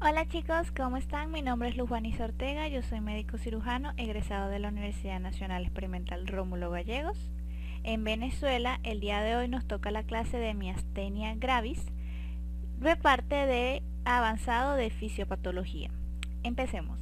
Hola chicos, ¿cómo están? Mi nombre es Luz Juaniza Ortega, yo soy médico cirujano egresado de la Universidad Nacional Experimental Rómulo Gallegos. En Venezuela, el día de hoy nos toca la clase de miastenia gravis, de parte de avanzado de fisiopatología. Empecemos.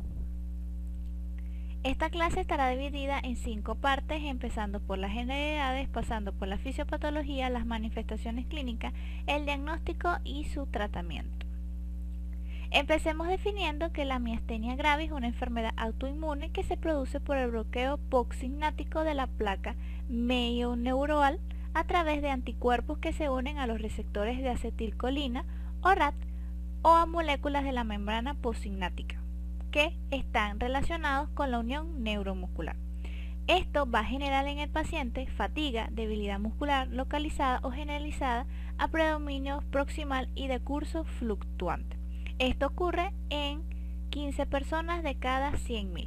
Esta clase estará dividida en 5 partes, empezando por las generalidades, pasando por la fisiopatología, las manifestaciones clínicas, el diagnóstico y su tratamiento. Empecemos definiendo que la miastenia gravis es una enfermedad autoinmune que se produce por el bloqueo possignático de la placa meioneural a través de anticuerpos que se unen a los receptores de acetilcolina o RAT o a moléculas de la membrana possignática que están relacionados con la unión neuromuscular. Esto va a generar en el paciente fatiga, debilidad muscular localizada o generalizada a predominio proximal y de curso fluctuante. Esto ocurre en 15 personas de cada 100.000.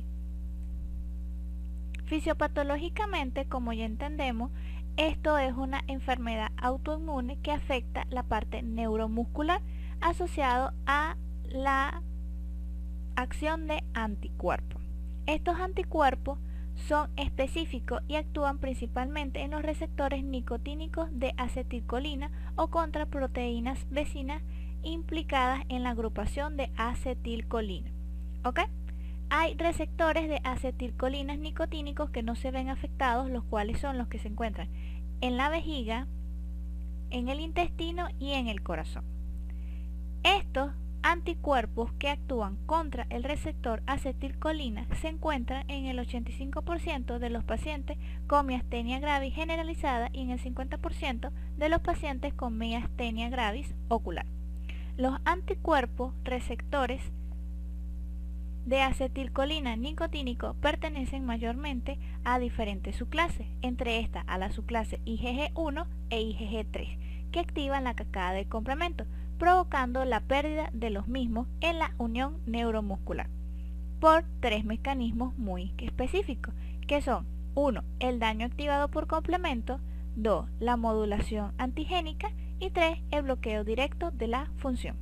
Fisiopatológicamente, como ya entendemos, esto es una enfermedad autoinmune que afecta la parte neuromuscular asociado a la acción de anticuerpos. Estos anticuerpos son específicos y actúan principalmente en los receptores nicotínicos de acetilcolina o contra proteínas vecinas implicadas en la agrupación de acetilcolina. ¿Ok? Hay receptores de acetilcolinas nicotínicos que no se ven afectados, los cuales son los que se encuentran en la vejiga, en el intestino y en el corazón. Estos anticuerpos que actúan contra el receptor acetilcolina se encuentran en el 85% de los pacientes con miastenia gravis generalizada y en el 50% de los pacientes con miastenia gravis ocular. Los anticuerpos receptores de acetilcolina nicotínico pertenecen mayormente a diferentes subclases, entre estas a la subclase IgG1 e IgG3, que activan la cascada del complemento, provocando la pérdida de los mismos en la unión neuromuscular, por 3 mecanismos muy específicos, que son 1. El daño activado por complemento, 2. La modulación antigénica y 3. El bloqueo directo de la función.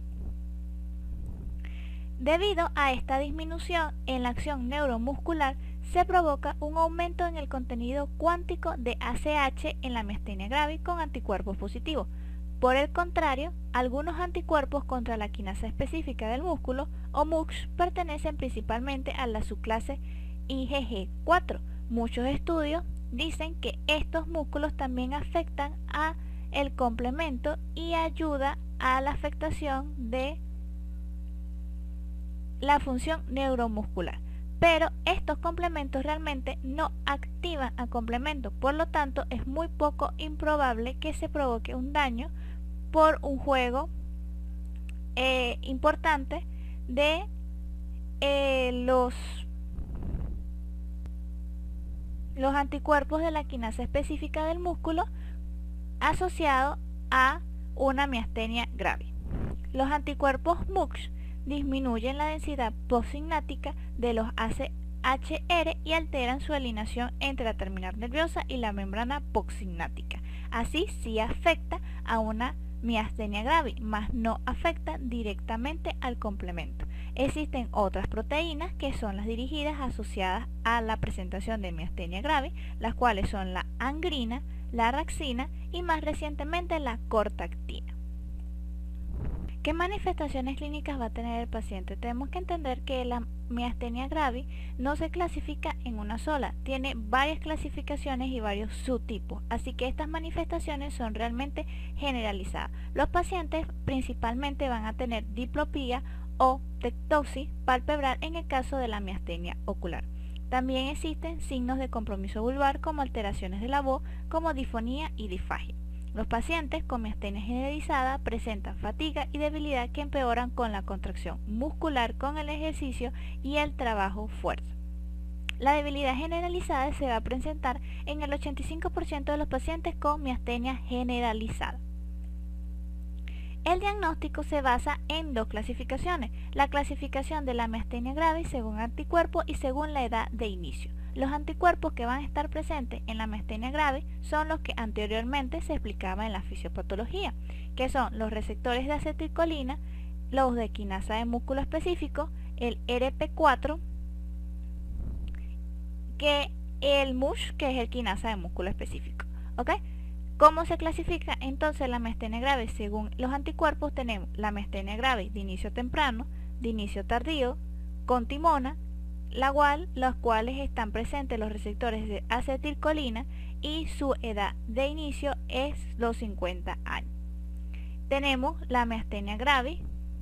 Debido a esta disminución en la acción neuromuscular, se provoca un aumento en el contenido cuántico de ACH en la miastenia gravis con anticuerpos positivos. Por el contrario, algunos anticuerpos contra la quinasa específica del músculo, o MUX, pertenecen principalmente a la subclase IgG4. Muchos estudios dicen que estos músculos también afectan a el complemento y ayuda a la afectación de la función neuromuscular. Pero estos complementos realmente no activan al complemento, por lo tanto es muy poco improbable que se provoque un daño por un juego importante de los anticuerpos de la quinasa específica del músculo asociado a una miastenia grave. Los anticuerpos MUX disminuyen la densidad possignática de los AChR y alteran su alineación entre la terminal nerviosa y la membrana possignática. Así sí afecta a una miastenia gravis, mas no afecta directamente al complemento. Existen otras proteínas que son las dirigidas asociadas a la presentación de miastenia gravis, las cuales son la angrina, la raxina y más recientemente la cortactina. ¿Qué manifestaciones clínicas va a tener el paciente? Tenemos que entender que la miastenia gravis no se clasifica en una sola, tiene varias clasificaciones y varios subtipos, así que estas manifestaciones son realmente generalizadas. Los pacientes principalmente van a tener diplopía o tectosis palpebral en el caso de la miastenia ocular. También existen signos de compromiso vulvar como alteraciones de la voz, como disfonía y disfagia. Los pacientes con miastenia generalizada presentan fatiga y debilidad que empeoran con la contracción muscular con el ejercicio y el trabajo fuerza. La debilidad generalizada se va a presentar en el 85% de los pacientes con miastenia generalizada. El diagnóstico se basa en 2 clasificaciones, la clasificación de la miastenia gravis según anticuerpos y según la edad de inicio. Los anticuerpos que van a estar presentes en la miastenia gravis son los que anteriormente se explicaba en la fisiopatología, que son los receptores de acetilcolina los de quinasa de músculo específico, el ERP4, que el MUSH, que es el quinasa de músculo específico. ¿Ok? ¿Cómo se clasifica entonces la miastenia gravis? Según los anticuerpos tenemos la miastenia gravis de inicio temprano, de inicio tardío, con timona, las cuales están presentes los receptores de acetilcolina y su edad de inicio es los 50 años. Tenemos la miastenia gravis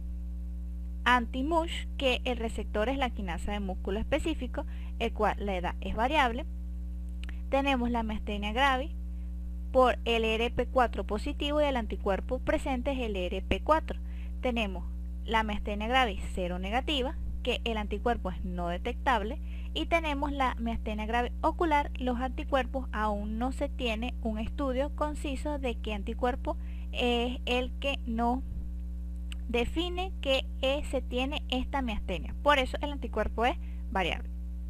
anti-MUSH, que el receptor es la quinasa de músculo específico, el cual la edad es variable. Tenemos la miastenia gravis por el ERP4 positivo y el anticuerpo presente es el ERP4. Tenemos la miastenia gravis cero negativa, que el anticuerpo es no detectable, y tenemos la miastenia gravis ocular. Los anticuerpos aún no se tiene un estudio conciso de qué anticuerpo es el que no define que se tiene esta miastenia, por eso el anticuerpo es variable.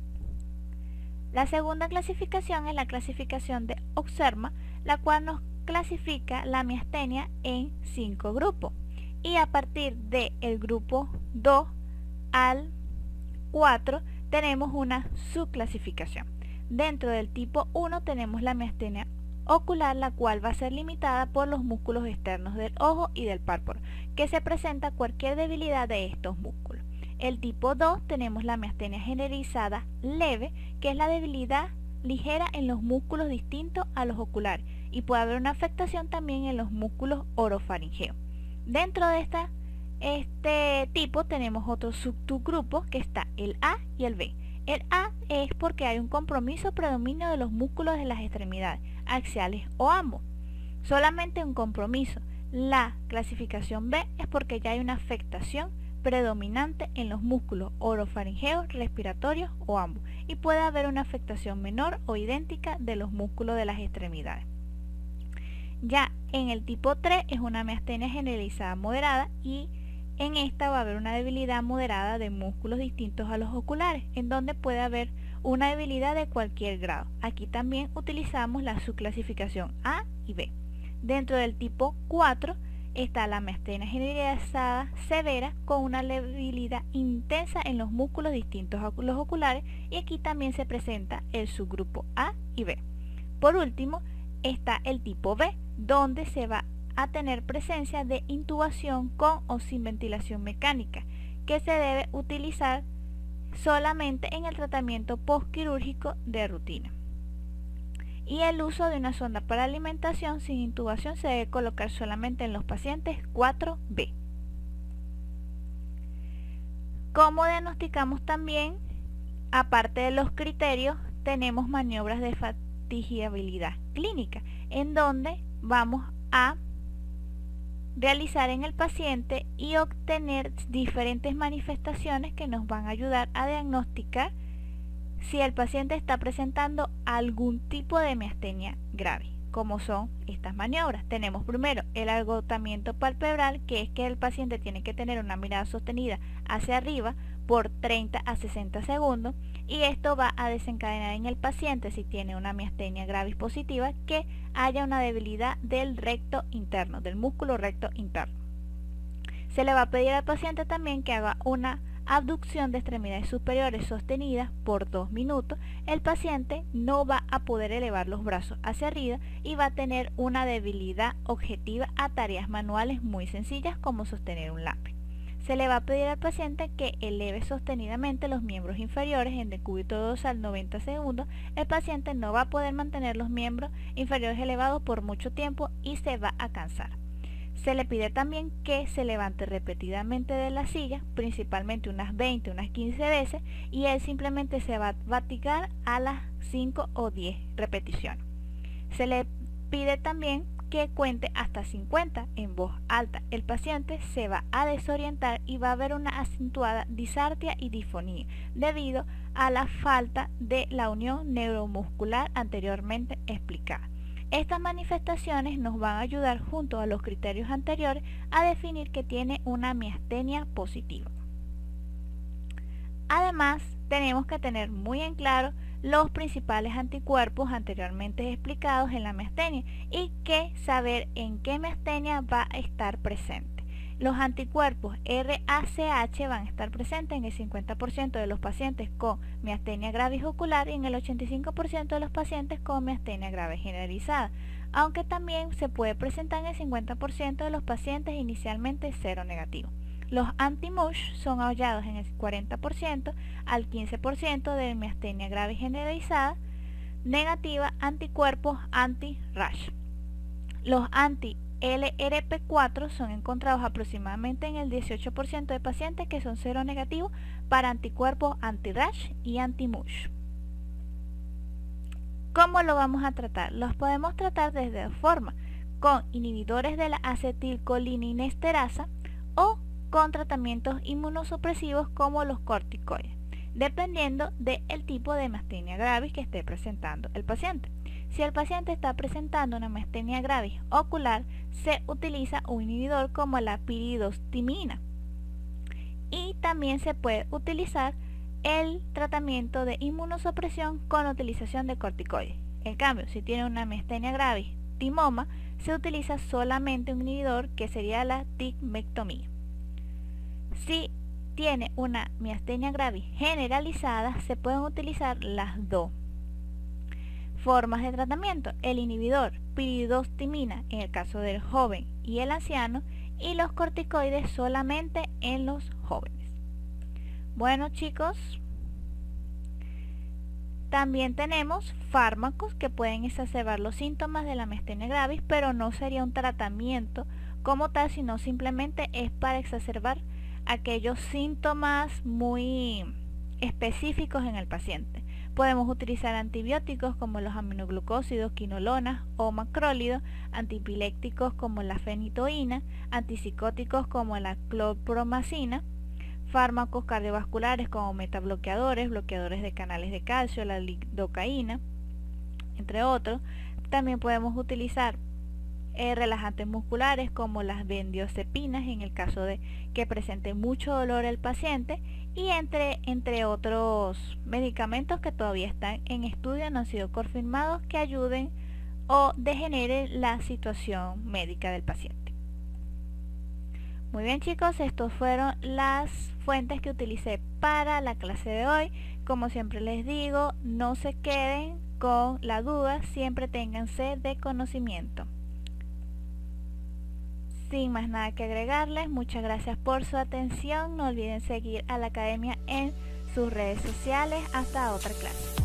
La segunda clasificación es la clasificación de Oxerma, la cual nos clasifica la miastenia en 5 grupos, y a partir del grupo 2 al 4 tenemos una subclasificación. Dentro del tipo 1 tenemos la miastenia ocular, la cual va a ser limitada por los músculos externos del ojo y del párpado, que se presenta cualquier debilidad de estos músculos. El tipo 2 tenemos la miastenia generalizada leve, que es la debilidad ligera en los músculos distintos a los oculares, y puede haber una afectación también en los músculos orofaringeos. Dentro de este tipo tenemos otros subgrupos, que está el A y el B. El A es porque hay un compromiso predominio de los músculos de las extremidades, axiales o ambos. Solamente un compromiso. La clasificación B es porque ya hay una afectación predominante en los músculos orofaringeos, respiratorios o ambos, y puede haber una afectación menor o idéntica de los músculos de las extremidades. Ya en el tipo 3 es una miastenia generalizada moderada, y en esta va a haber una debilidad moderada de músculos distintos a los oculares, en donde puede haber una debilidad de cualquier grado. Aquí también utilizamos la subclasificación A y B. Dentro del tipo 4 está la miastenia generalizada severa, con una debilidad intensa en los músculos distintos a los oculares, y aquí también se presenta el subgrupo A y B. Por último está el tipo B, donde se va a tener presencia de intubación con o sin ventilación mecánica, que se debe utilizar solamente en el tratamiento postquirúrgico de rutina. Y el uso de una sonda para alimentación sin intubación se debe colocar solamente en los pacientes 4B. ¿Cómo diagnosticamos también? Aparte de los criterios, tenemos maniobras de fatigabilidad clínica, en donde vamos a realizar en el paciente y obtener diferentes manifestaciones que nos van a ayudar a diagnosticar si el paciente está presentando algún tipo de miastenia grave. Como son estas maniobras, tenemos primero el agotamiento palpebral, que es que el paciente tiene que tener una mirada sostenida hacia arriba por 30 a 60 segundos, y esto va a desencadenar en el paciente, si tiene una miastenia gravis positiva, que haya una debilidad del recto interno, del músculo recto interno. Se le va a pedir al paciente también que haga una abducción de extremidades superiores sostenidas por 2 minutos. El paciente no va a poder elevar los brazos hacia arriba y va a tener una debilidad objetiva a tareas manuales muy sencillas como sostener un lápiz. Se le va a pedir al paciente que eleve sostenidamente los miembros inferiores en decúbito dorsal 90 segundos. El paciente no va a poder mantener los miembros inferiores elevados por mucho tiempo y se va a cansar. Se le pide también que se levante repetidamente de la silla, principalmente unas 20, unas 15 veces, y él simplemente se va a fatigar a las 5 o 10 repeticiones. Se le pide también que cuente hasta 50 en voz alta. El paciente se va a desorientar y va a haber una acentuada disartria y disfonía debido a la falta de la unión neuromuscular anteriormente explicada. Estas manifestaciones nos van a ayudar, junto a los criterios anteriores, a definir que tiene una miastenia positiva. Además, tenemos que tener muy en claro los principales anticuerpos anteriormente explicados en la miastenia y que saber en qué miastenia va a estar presente. Los anticuerpos RACH van a estar presentes en el 50% de los pacientes con miastenia gravis ocular y en el 85% de los pacientes con miastenia gravis generalizada, aunque también se puede presentar en el 50% de los pacientes inicialmente seronegativos. Los anti-MUSH son hallados en el 40% al 15% de miastenia gravis generalizada negativa, anticuerpos anti-RASH. Los anti-LRP4 son encontrados aproximadamente en el 18% de pacientes que son seronegativos para anticuerpos anti-RASH y anti-MUSH. ¿Cómo lo vamos a tratar? Los podemos tratar desde dos formas, con inhibidores de la acetilcolinesterasa o con tratamientos inmunosupresivos como los corticoides, dependiendo del tipo de miastenia gravis que esté presentando el paciente. Si el paciente está presentando una miastenia gravis ocular, se utiliza un inhibidor como la piridostimina. Y también se puede utilizar el tratamiento de inmunosupresión con la utilización de corticoides. En cambio, si tiene una miastenia gravis timoma, se utiliza solamente un inhibidor que sería la tigmectomía. Si tiene una miastenia gravis generalizada, se pueden utilizar las dos formas de tratamiento: el inhibidor piridostimina en el caso del joven y el anciano, y los corticoides solamente en los jóvenes. Bueno, chicos, también tenemos fármacos que pueden exacerbar los síntomas de la miastenia gravis, pero no sería un tratamiento como tal, sino simplemente es para exacerbar aquellos síntomas muy específicos en el paciente. Podemos utilizar antibióticos como los aminoglucósidos, quinolonas o macrólidos, antipilépticos como la fenitoína, antipsicóticos como la clopromacina, fármacos cardiovasculares como metabloqueadores, bloqueadores de canales de calcio, la lidocaína, entre otros. También podemos utilizar relajantes musculares como las benzodiazepinas en el caso de que presente mucho dolor el paciente, y entre otros medicamentos que todavía están en estudio, no han sido confirmados, que ayuden o degeneren la situación médica del paciente. Muy bien, chicos, estas fueron las fuentes que utilicé para la clase de hoy. Como siempre les digo, no se queden con la duda, siempre ténganse de conocimiento. Sin más nada que agregarles, muchas gracias por su atención. No olviden seguir a la academia en sus redes sociales. Hasta otra clase.